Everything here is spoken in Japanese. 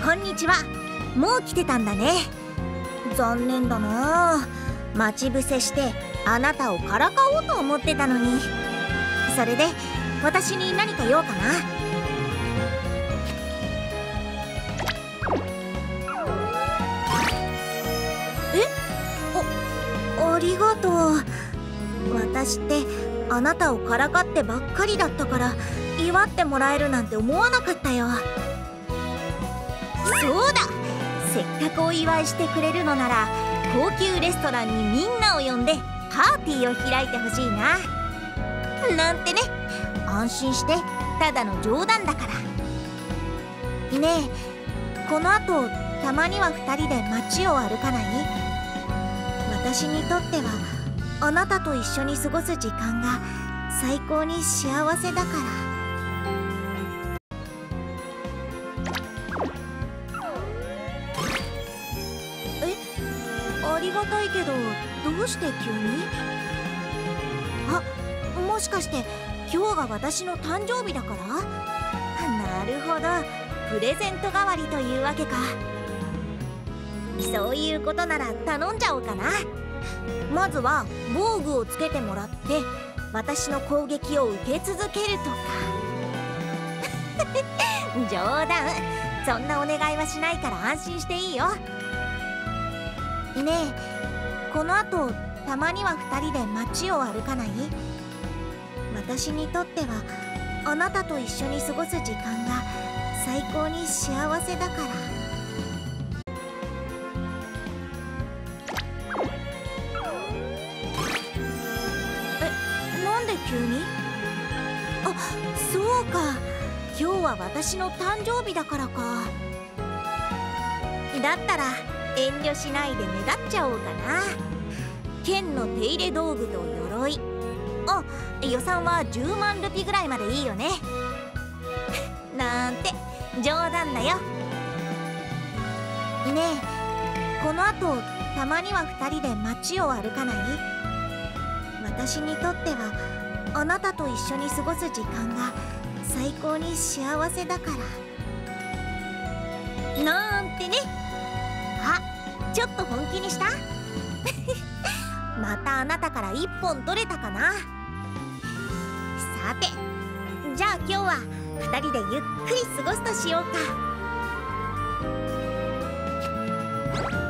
こんにちは。もう来てたんだね。残念だな。待ち伏せしてあなたをからかおうと思ってたのに。それで私に何か用かな。ありがとう。私ってあなたをからかってばっかりだったから祝ってもらえるなんて思わなかったよ。そうだ、せっかくお祝いしてくれるのなら高級レストランにみんなを呼んでパーティーを開いてほしいな。なんてね。安心して、ただの冗談だから。ねえ、このあとたまには2人で街を歩かない？私にとってはあなたと一緒に過ごす時間が最高に幸せだから。ありがたいけど、どうして急に？あ、もしかして今日が私の誕生日だから？なるほど、プレゼント代わりというわけか。そういうことなら頼んじゃおうかな。まずは防具をつけてもらって私の攻撃を受け続けるとか。冗談、そんなお願いはしないから安心していいよ。ねえ、このあとたまには2人で街を歩かない？私にとってはあなたと一緒に過ごす時間が最高に幸せだから。なんで急に？あ、そうか、今日は私の誕生日だからか。だったら遠慮しないでねだっちゃおうかな。剣の手入れ道具と鎧。あ、予算は10万ルピぐらいまでいいよね。なんて冗談だよ。ねえ、このあとたまには2人で街を歩かない？私にとってはあなたと一緒に過ごす時間が最高に幸せだから。なんてね。あ、ちょっと本気にした？またあなたから1本取れたかな。さて、じゃあ今日は2人でゆっくり過ごすとしようか。